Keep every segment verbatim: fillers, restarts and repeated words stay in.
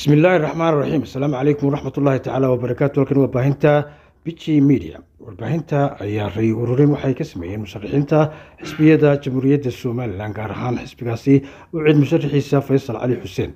بسم الله الرحمن الرحيم. السلام عليكم ورحمة الله تعالى وبركاته. لكن وباهنتا بيتشي ميديا وباهنتا أي رأي ورورين وحي كسمين مشرحينتا حسبية جمهورية الصومال لانقارهان حسبيقاسي وعيد مشرحيسا فيصل علي حسين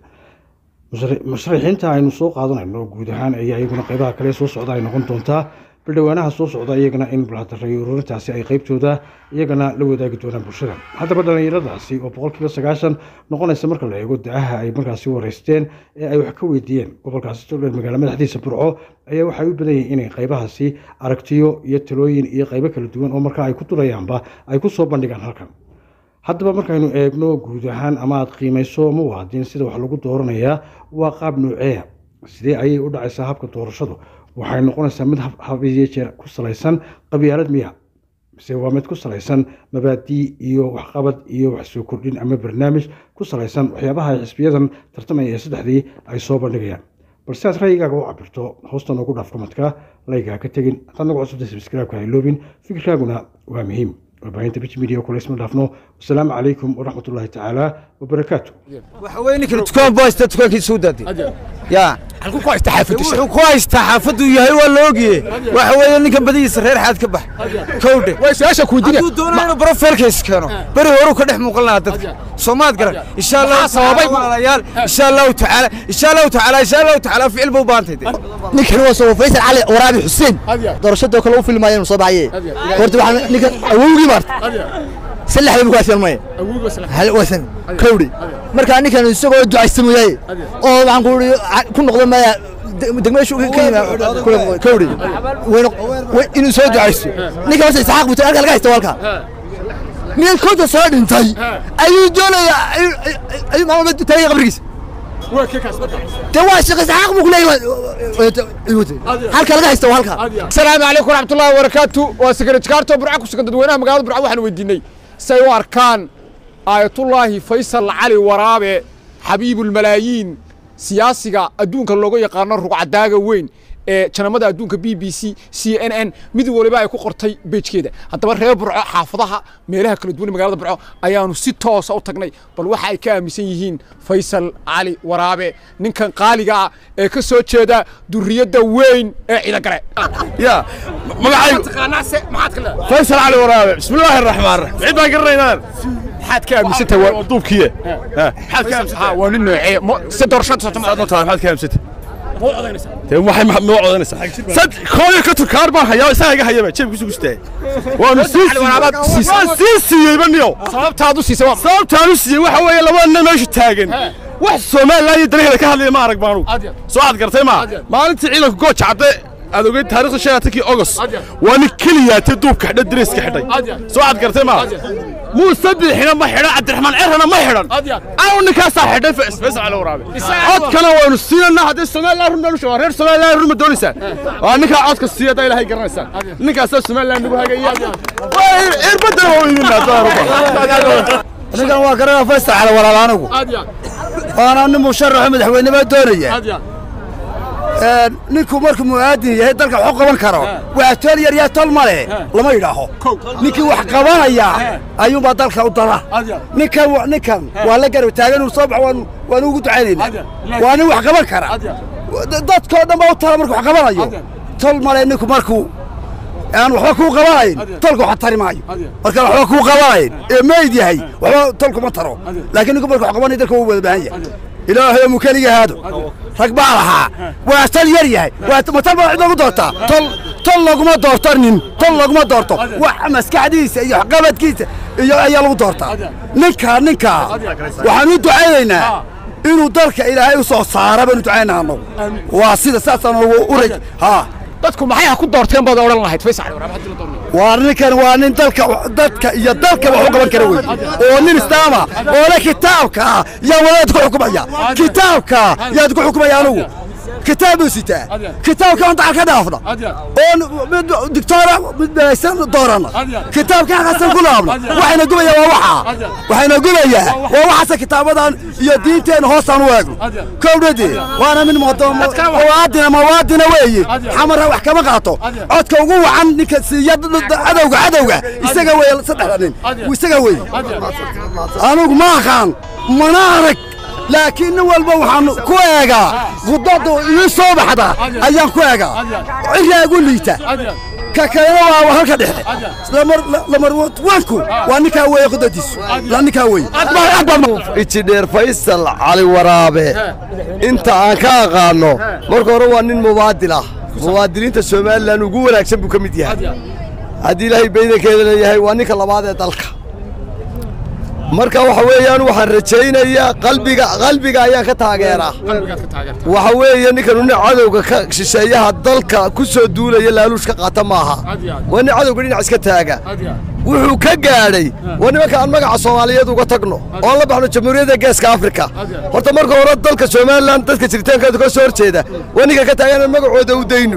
مشرحينتا أي نسوق هذا إنه جودهان أي أيقنا قيبها كليس وصعدا إنه كنتونتا بدوانها soo socda iyagana in bulaataray ururintaasi ay qaybtooda iyagana la wadaagi doonaan bulshada hadaba dhalinyaradaasi oo boqolkiiba sagaashan noqonaysa marka la eego daaha ay markaasi wareysteen ee ay wax ka weydiiyeen gobolkaasi Soomaaliya magaalada madaxdiisa Burco ayaa waxay u badan yihiin inay qaybahaasi aragtiyo iyo talooyin iyo qaybo kala duwan oo marka ay ku turayaanba ay ku soo bandhigaan halkan hadaba markaynu eegno guud ahaan ama aad qiimeyso muwaadin sida wax lagu dooranayaa waa qaab nuucee sidee ay u dhacaysaa habka doorashadu waxay noqonaysaa mid habiye jeer ku salaysan qabyaalad miya mise waa mid ku salaysan mabaadi iyo waxqabad iyo wax soo kordhin ama barnaamij ku salaysan waxyaabaha xisbiyadan tartamaya saddexdii ay soo bandhigayaan balse aad ra'yigaaga u cabirto hoosta ugu dhaaf komadka layga ka tagin tan nagu cusub subscribe-ka ay loobin fikraaguna waa muhiim وباهنتا بيتش ميديا كل اسم دافنو والسلام عليكم ورحمة الله تعالى وبركاته وحويني كنت تكون بايس تكون كي سوداتي يا halku ku istaxaafadu wuxuu ku istaxaafadu yahay waa loogiye waxa weeye ninkan badiisa reer xaad ka bax kowde way su'aasha ku diina doonayna profilkiis keeno bari horu ka dhex muuqalnaa dadka Soomaad garan insha Allah sababay walaalayaal insha Allah ta'ala insha Allah ta'ala insha Allah ta'ala ficil buu baantay ninkan waa soo Faysal Ali Waraabi Xuseen doorashada kale u filmayeen soo baxay horta waxa ninkan awowgi mart سلح لي بقى سلمي هل وسن كودي مركا ني كان isagoo ducaysamay oo waxaan ku ku noqdo ma degmeeshu ka yimaado kowdi way inuu soo ducaysto ninka waxa saaq buu taag laga haysto walka meel kooda soo dhintay ayuu doonaya ay maamad taay qabrigiis waa ka kasbada te waa shaqo saaq buu leeyahay halka laga haysto halka assalaamu alaykum warahmatullahi wabarakatuh waa secretary burco ku sugan dadweynaha magaalada burco waxaan weydiinay سيو أركان آية الله فيصل علي ورابع حبيب الملايين سياسية أدونك اللوغو يقارن رقع داغا وين كان مدى أدونك بي بي سي سي ان ان ميدو ولبا يكو قرطي بيج كده حتى برهي برعو حافظها ميلها كلا دووني مقالة برعو أيانو ستة ساو تقني بل وحا يكا مسيحيين فيصل علي ورابع نين كان قاليقا كسو تشيدا دورية دا وين إذا قرأ يا مقعي فيصل علي ورابع بسم الله الرحمن الرحيم عيد ما قرينا حاد كام ستة وطوب كيه حاد كام ستة وننو ستة ورشات ستة حاد كام ستة مو عضينسا waxay ma codonaysa sad kooyo ka turkaar baan hayaa isaga hayaba jeeb ku sugustay waan siisiyay baniyo sababtaadu siisay waa sababtaadu siisay waxa weeye labadana meesha taagan wax Soomaaliya dalkeeda ka hadlay ma arag baanu soo aad gartay ma maalintii ciidanka gooja cadde aad ogeyd taariikhda shan iyo tobankii August waan kaliya duubka xidhay dariska xidhay soo aad gartay ma مو صدحنا ما حدا عبد الرحمن عرنا ما حدا أو نكاسة حدا في اسفس على ورابي عاد كانوا ونسينا هذا السماء لا رمنا وش غير السماء لا رمنا دونسان نكا عاد كسية ده هاي قرنسان نكاسة السماء لا نبغى جيا إربط هو يننا ضاربه نكا واقرنا فيصل على ولا لانو أنا أنا مشرح مدحويني ما دورية نيكو مركو مؤدي يا دلك wax qaban karo waa tool yar yaa tool male lama yiraaho ninkii wax qabanaya ayuu ba dalka u dara ninka ninkan waa la garab taagan uu soo baxo waan ugu ducaynayna waan wax qaban kara dadka dhan baa u tala markuu wax qabanayo tool male ninku markuu aan waxba ku qabanayn tolku waxa tari maayo marka waxba ku qabanayn ee meed yahay waxba tolku ma taro laakiin ninku markuu wax qabanayo dalka uu wada baahan yahay إلهي مكاني هذا ركب علىها وأستل يريه ومتابع عندنا دورته طل طل لقمة دورترنين طل لقمة دورته وحمس كعديس يحقبت كيس يلا دورته نكا نكا وحنود عينا إنه درك إلهي وصار صار بنت عينا عنه واسيد أساسا ورج ها dadku maxay ku doorteen baad oran lahayd Faysal waa ninkan waa nin dalka dadka iyo dalka wax u qaban kara way oo nin istaama oo la kitaabka ya walaad ku xukumaya kitaabka ya ku xukumaya anigu كتاب سته كتاب كان تعال كذا أفضل أون دكتورة بدأسن دورنا كتاب كان حسن كلامنا وحنا قبيا ووحى وحنا قبيا ووحى كتاب هذا يدينتين هوسان واجو كودي وأنا من مطعم موادنا موادنا ويجي حمرها وحكم قاطو عدك وجو عندك سياد عدوجة عدوجة يستجوي صدقني ويستجوي أنا ما كان منارك laakiin nin walba waxaan ku eegaa gudadu ii soo baxda ayaan ku eegaa ciraagu liita ka kalena waa halka dhexe lamar lamar wanku waa ninka weey qodadiisu la ninka weey injineer Faysal Cali Waraabe inta aan ka aqaano marka hore waa nin mubaadil ah mubaadiliinta Soomaaliland ugu wanaagsan buu ka mid yahay hadii Ilaahay baydankeeda yahay waa ninka labaad ee dalka marka waxa weeyaan waxaan rajaynayaa qalbiga qalbiga ayaan ka taageeraa waxa weeyaan ninkan uu cadowga ka shisheeyaha dalka ku soo duulaya laaluushka qaata maaha waa nin cadowga dhinac iska taaga wuxuu ka gaadhay waa nimanka aan magaca Soomaaliyeed uga tagno oo la baxno Jamhuuriyadda Geeska Afrika horta marka hore dalka Soomaaliland dadka jiritaankeeda ka soo horjeeda waa ninka ka taagan magacooda u deyno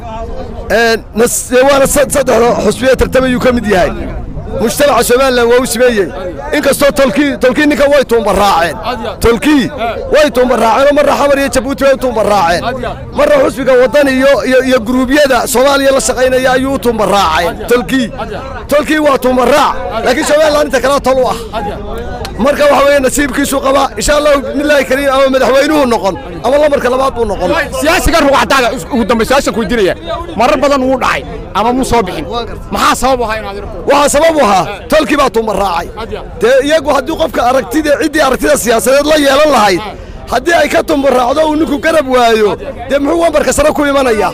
ee naswaana saddex xusbiye tartamayu ka mid yahay مجتمع Soomaaliland waa u sameeyay inkastoo tolkii tolkii ninka way toon baraaceen tolkii way toon baraaceen mar xamar iyo Jabuuti way toon baraaceen mar xusbiga wadan iyo iyo gruubyada Soomaaliya la shaqeynaya ayuu toon baraaceen tolkii tolkii waa toon baraac laakiin Soomaaliland inta kala tolo ah marka waxa weeye nasiibkiisu qaba insha Allah billahi kariim ama madaxweynuhu noqon ama la marka labaad uu noqon siyaasiga ruuxdaada ugu dambeysay ku diinaya marar badan uu dhacay ama mu soo bixin maxaa sabab u ahaa inaad waxa sabab tolkii baa tumar raacay dee iyagu haddii qofka aragtida ciddii aragtida siyaasadeed la yeelan lahayd haddii ay ka tumar raacdo uu ninku garab waayo dee muxuu wambarka sare ku imanaya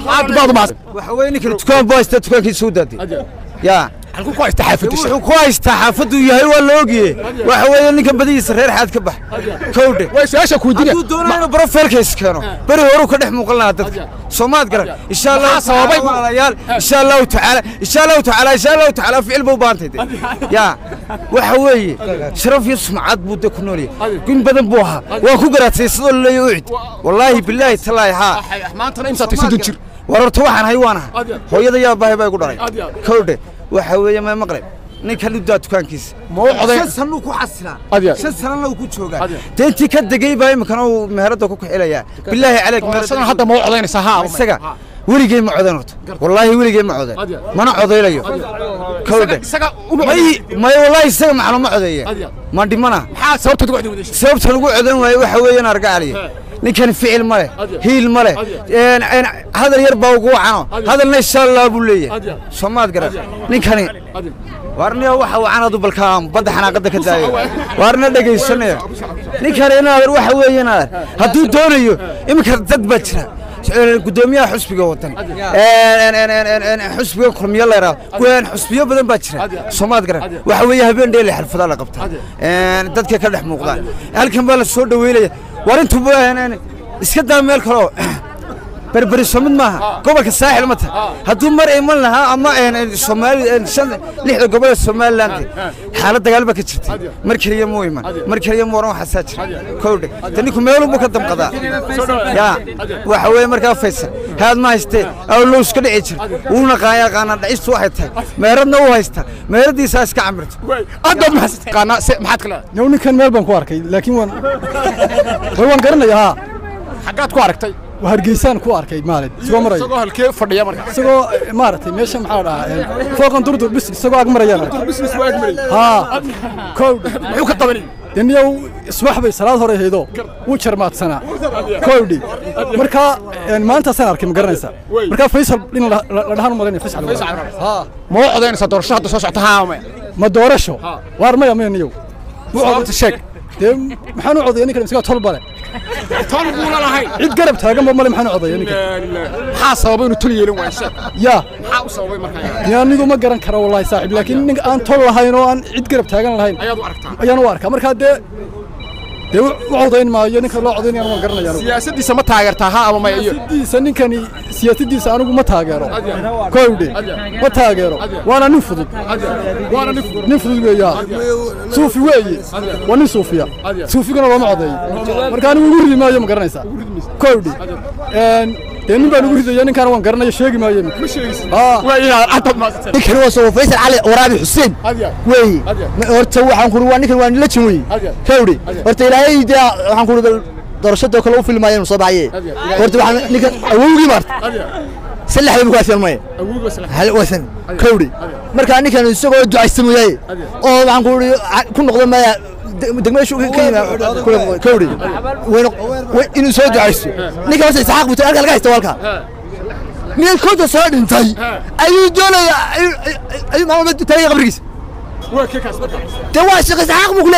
waxa weeye ninkan dukaan boysta dukaankiisa u daaday yaa halku ku haysta xaafadda wuxuu ku haysta xaafaddu yahay waa la ogyahay waxa weeye ninkan badiisa reer xaad ka bax kowdhe way su'aasha ku diinay haduu doonayo profilkiisa keeno bari hore ka dhex muuqalnaa dadka Soomaad garan insha Allah sababay walaalayaal insha Allah ta'ala insha Allah ta'ala insha Allah ta'ala ficil buu baantay yaa waxa weeye sharaf iyo sumcad buu de ku noolyahay gun badan buu ahaa waa ku garaatay sidoo leeyahay ucid wallahi billahi talaahi ha maanta imsa tisidin jir wararta waxaan hay waana hooyada yaa baahay bay ku dharay kowdhe waxa weeye ma maqlay ninkan u daa dukaankiisa ma u coday shan sano ku xasilaa shan sano ku joogaa deenti ka dagay baa imkana uu meherada ku xilaya billahi alayk meherada hadda ma u codaynaysa ha isaga weligay ma codan horto wallahi weligay ma codan mana codaylayo kowdhe isaga may may wallahi isaga macluuma codeeye ma dhimana maxaa sababta ugu codan wadaysay sababta ugu codan waayo waxa weeyaan argaaliye ninkan ficil male hiil male een hadal yar baa ugu wacano hadalna insha Allah buu leeyahay Soomaad garan ninkani warniyo waxa wacanadu balkaam bada xanaaqada ka daayo warna dhageysanaya ninkani inaad waxa weeyana haduu doonayo imika dad ba jira gudoomiyaha xusbiga wadan een een een xusbiga kulmiye la yiraahdo kuwan xusbiyo badan baa jira Soomaad garan waxa weeye habeen dheeli xirfada la qabta een dadka ka dhex muuqda halkan baa la soo dhaweelaya warintu baan iska daa meel kale berberi somid maaha gobolka saaxil ma tahay hadduu mar iman lahaa ama Soomaali shan lixda gobol Soomaaliland xaalad dagaal ba ka jirtay mar kaliya muu iman mar kaliya muu oran waxa jira kowdhe tani ku meel uu ka damqada yaa waxa weeye markaa Faysal haad ma haystee aw loo iska dhici jir uuna qaaya qaana dhacis waxay tahay meeradna uu haysta meeradiisa iska camirto aad ma haystay qaana maxaad kala ninkan meel baan ku arkay laakiin waan waan garanayaa xaqaad ku aragtay وهرجيسان كو أركيد مالد سجوا مريا سجوا هالكيف فرديا مرة سجوا مارتي ماشي محاولة فوق ندور بس سجوا أجمر يانا دور بس سجوا أجمر ها كود محوك الطبري دنيا اسمح بي صلاة هوري هيدو وشر مات سنة كودي مركا يعني ما أنت سنة أركي مقرنسا مركا فيصل لين لهان مالين فيصل فيصل ها مو عدين صدور شهر تصوص تهاوم ما دورشوا وارما يومين يو مو عدين الشك دم محنو عضي يعني كلام سجوا طول بالي طول بولا لهاي عيد قرب تاجم بمالي محنو عضي يعني حاسة وبينه تلي لون وعشان يا حاسة وبين مركا يعني نيجو ما قرن كرا والله صاحب لكن أنا طول لهاي نو أنا عيد قرب تاجم لهاي أيادو أركتها أيانو أركا مركا ده ده وعضين ما يعني كلا عضين يعني ما قرن يعني سياسة دي سما تاجرتها أما ما يجي دي سنين كاني سياسة دي سانو ما تاجره كودي ما تاجره وأنا نفضل وأنا نفضل نفضل وياه صوفي وياه وأنا صوفيا صوفي كنا ما عضي مركان ويقول ما يوم قرن يسا كودي and تاني بنقول إذا يعني كانوا قرن يشيء ما يوم آه وياه أنت ما كانوا صوف فيصل علي ورابي حسين وي ورتوا عن كروان كروان لا تشوي كودي ورتوا إلهي ده عن كرو درشته كلو في الماء مصابعيه ورتوا عن نك أوجي مرت سلح لي بقى في الماء هل وثن كودي مركان كانوا يسووا دعاء سموية أو عن كرو كل نقطة ما degmada shuuqa ka yimaado kowri inuu soo ducaysto ninka hoose isxaaq buto halka laga haysto halka nin kooda soo dhintay ayuu doonaya ayuu maamulka taariikh qabrigiisa ده واش اسحاق بقول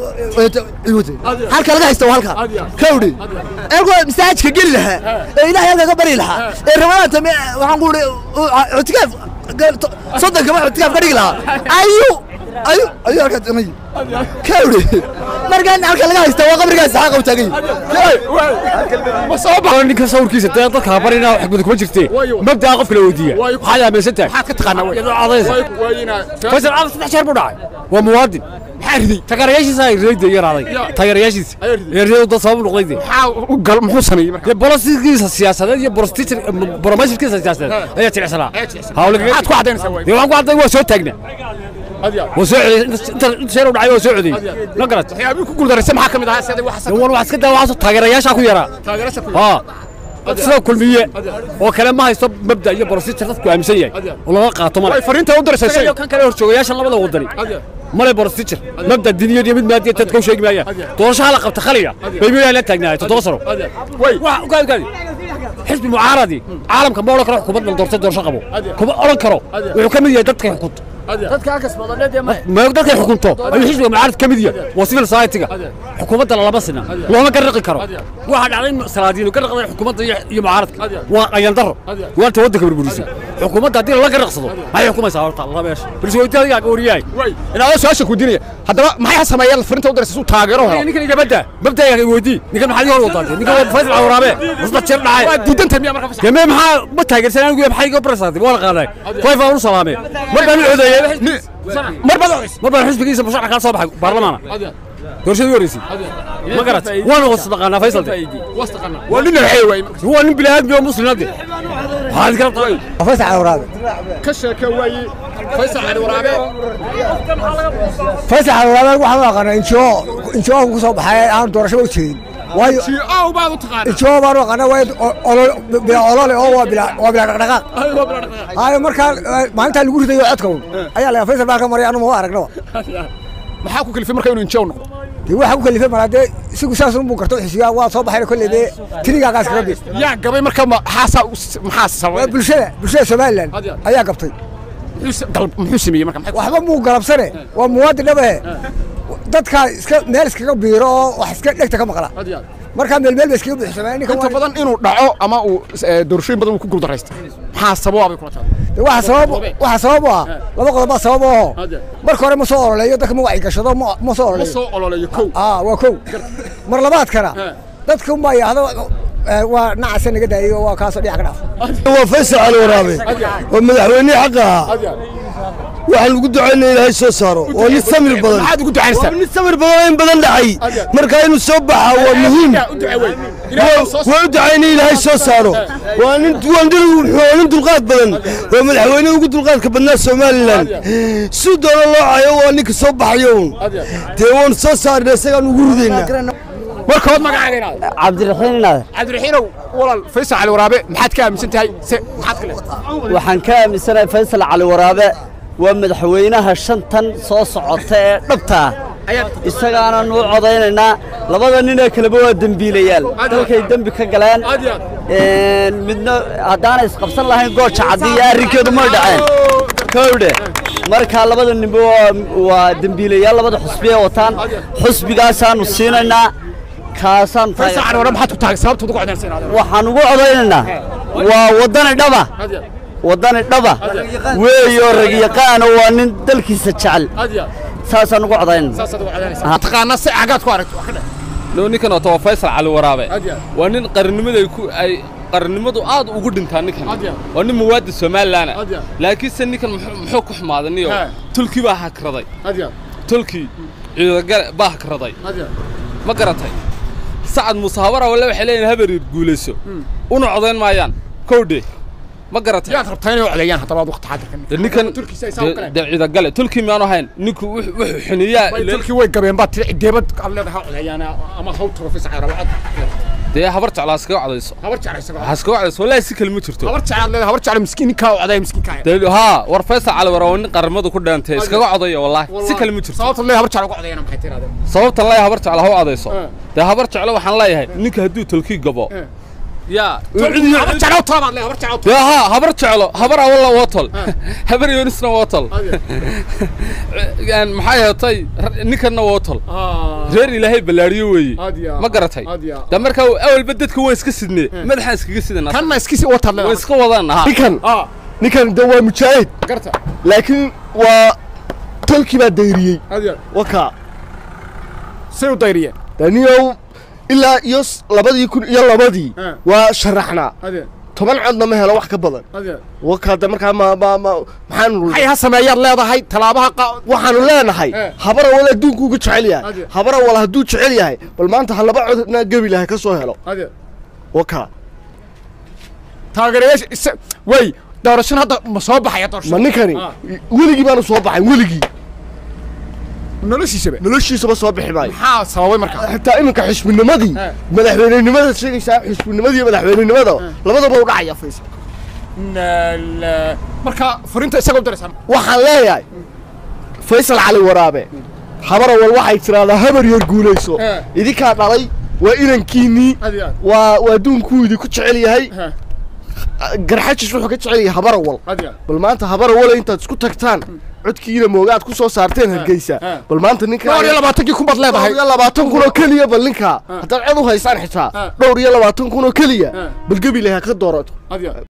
halka laga haysto halka kowri eego masaajidka gal laha ilaahay laga bari laha ee ramadaanta waxaan ku utikaaf صدق كمان utikaaf ka dhigi laha ayu ayu ayu halka tamay kowri markaan halka laga haysto waa qabriga isxaaq u tagay ma soo baxo ninka sawirkiisa dadka barina wax badan kuma jirtay mabda qof kala wadiya waxa yaa meesha tahay ka taqaana wayina fasal aad saddex jeer buu dhacay waa muwaadin xaridii tagarayaashiisa ay reeyday yaraaday tagarayaashiisa yaraaday dad sabab noqday waxa u gal muxuu sameeyay marka bolosikiisa siyaasadeed iyo borostitir barnaamijkiisa siyaasadeed ayaa tiricsanaa hawlaga aad ku cadeynaysaa way waxaan ku cadeyn waa soo taagnaa وسعودي انت شيرو دعي وسعودي لا قرات waxyaabo ku guuldareysay maxaa kamid ah sidii wax sax wax iska daawaco taageerayaasha ku yara taageerasha ku ha sida kulmiye oo kale ma haysto mabda iyo borostitir dadku aaminsan yahay oo laga qaato mar fariinta u dirsay kan kale horjoogayaasha labada wadani male borostitir mabda diniyad iyo mid maadiyad dadku sheegmaya doorashaha la qabta khaliya baybiya la taagnaa toddoba sano way wax u gaadi حزب معارضي عالم كما ولا كره حكومه دورته دورشه قبو كما اورن كرو wuxuu kamid yahay dadka xukunta dadka ka kasbadaleed ma ma dadka xukunto ay xisbiga mucaarad kamid yahay waa civil society-ga xukuumadda laba sano looma garqi karo waxa dhacay salaadiin ka raqday xukuumadda iyo mucaaradka waa ayaan daro waa ta waddanka burburisay xukuumadda hadii la garqsado ay xukuumaysaa horta laba meesh bulshooyinka yaa gooriyay inaa soo shaqo dinaya hadaba maxay sameeyeen fariinta u dirsay taageero hore ninkan iga bada mabda ay weydii ninkan maxay hor wadaan ninkan waa faysal awraabe wasda jeer dhacay waa diidanta miya marka faysal jamee maxaa ma taageersan anigu maxay iga barsaday wala qaaday fayfa u salaamay marba uu codeeyay مربع مربع حزب كيس مشروع كان صباح برلمان دورشة يوريسي ما قرأت وانا وصدقنا فيصل وصدقنا ولنا الحيوي هو اللي بلاد بيوم مسلم نادي هذا كلام طيب فيصل على ورابه كشة كواي فيصل على ورابه فيصل على ورابه وحنا قرنا إن شاء إن شاء الله صباح أنا دورشة وتشين واي شيء أو بعض تقارن إن شاء الله قرنا وايد بلا أولاد أو بلا وبلا رقاق هاي مركان ما أنت اللي قلت يعتكم أيها لا فيصل بقى مري أنا مبارك نوا maxaa ku kalifay markay inuu injow noqdo dii waxa ku kalifay marade sigu saasun buu karto xisbiga waa soo baxay kulli de tiriga gaas ka dhig yaa gabay marka maxaa maxaa sabay bulshada bulshada Soomaaliland ayaa qabtay muxuu sameeyay marka waxba muu galabsane waa muwaadin dhabe dadka iska meel iska biiro wax iska dhigta ka maqla marka meel meel iska bixisay ninka inta badan inuu dhaco ama uu doorashooyin badan ku guuldareystay maxaa sababay kula tahay waxa sabab waxa sabab ah laba qodob sabab ah marka hore ma soo ololeeyo dadka ma wacyi gashado ma soo ololeeyo ma soo ololeeyo kow ah waa kow mar labaad kana dadku ma yaado waa nacsan naga daayo waa ka soo dhici ka dhaaf waa faysal al waraabe oo madaxweyne xaq ah waxaan ugu ducaynaa ilaahay soo saaro oo ni samir badan maxaad ugu ducaynaysaa ni samir badan in badan dhacay marka inuu soo baxaa waa muhiim waa u ducaynaa ilaahay soo saaro waa nin duwandil wuxuu nin dulqaad badan waa madaxweyne ugu dulqaadka badnaa Soomaaliland si doona loo cayo waa ninka soo baxayo dee waan soo saarnaa isagaan ugu ridaynaa markood magacaaga Cabdiraxiin Cabdiraxiin walaal Faysal Ali Waraabe maxaad ka aaminsan tahay maxaad kale waxaan ka aaminsanahay Faysal Ali Waraabe waa madaxweynaha shantan soo socota ee dhabta isagaana noo codeynayna labada nin ee kale waa dambiilayaal dalkay dambi ka galeen een midna hadaan is qabsan lahayn goocha cadiya arrinkeedu ma dhaceen kowde marka labada nin waa dambiilayaal labada xusbiye wataan xusbigaas aanu siinayna kaasan Faysal Ali Waraabe maxaad ku tahay sababta ugu codeynaysaa waxaan ugu codeynayna waa wadani dhaba wadani dhaba weeyo rag yaqaan waa nin dalkiisa jecel saasaan ugu codayn saasad ugu codaynaysaa taqaana si agaad ku aragto loo ninkan oo too Faysal Ali Waraabe waa nin qarnimada ku ay qarnimadu aad ugu dhintaan ninkan waa nin muwaadin Soomaaliland laakiin san ninkan muxuu ku xumaadaniyo tulkii baa hakraday tulkii ciidagal baa hakraday ma garatay sacad musaawara wala waxay leeyahay habar guulayso una codayn maayaan kowde ما قرأت يا ربطين وعليان حتى بعض وقت حاضر نكن دعيدا قال تلكي ما نهين نكو وح حنيا تلكي وين قبل بات ديبت قال لي ها عليان اما هو تروفي سعر بعد dee habar jeclaa iskaga codayso habar jeclaa iskaga ha iskaga codayso wallahi si kale ma jirto habar jeclaa leedahay habar jeclaa miskiin ka coday miskiin ka dee ha war Faysal Cali Waraabe nin qaramadu ku dhaantay iskaga codayo wallahi si kale ma jirto sababta leeyahay habar jeclaa ugu codayna maxay tiraadeen sababta leeyahay habar jeclaa ha codayso dee habar jeclaa waxaan leeyahay ninka hadduu tolkii gabo يا habar jeclaa toobad leeyahay habar jeclaa يا ها habar jeclo habar awla watal habar yonisna watal يعني maxay hatay ninkana watal reer ilaahay balaariyo weey ma garatay da marka awalba dadka way iska sidnee madaxa iskaga sidana kana iska si watal way iska wadaan ha ninkan ninkan dawaa mujaahid garta laakiin waa tolkii baa dayriyay waka soo dayriyay daniyow ilaa iyo labadii kun iyo labadii waa sharaxnaa toban codna ma helo wax ka badan wakaada markaa ma ma maxaan waxay ha sameeyaan leedahay talaabaha waxaanu leenahay habara wala adduunku ugu jecel yahay habara wala hadduu jecel yahay bal maanta ha laba codna gabi lahay ka soo helo waka taageerayaasha way doorashan hadda ma soo baxaya doorashan ma ninkani weligii baanu soo baxay weligii noloshiisaba noloshiisaba soo bixi maayo maxaa sababay markaa xitaa iminka xisbinimadii madaxweynenimada sheegaysaa xisbinimadii madaxweynenimada labadaba u dhacaya Faysal marka furinta isaga u daraysan waxaan leeyahay Faysal Cali Waraabe habara wal waxay tiraahdaa habar yar guulayso idinka dhalay waa inankiini waa waa duunkuudi ku jecel yahay garxajish wuxuu ka jecel yahay habara wal bal maanta habara wal intaad isku tagtaan codkiina moogaad ku soo saarteen Hargeysa bal maanta ninka dhowr iyo labaatan kun bad leedahay dhowr iyo labaatan kun oo kaliya bal ninka hadda cid u haysaan xitaa dhowr iyo labaatan kun oo kaliya bal gabi leeyahay ka doorato